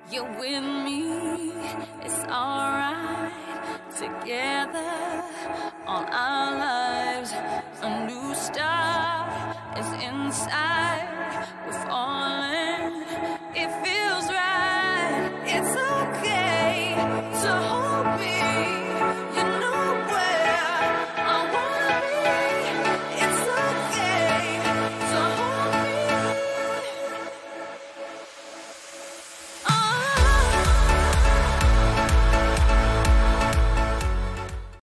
You're with me, it's alright. Together, all our lives, a new star is inside.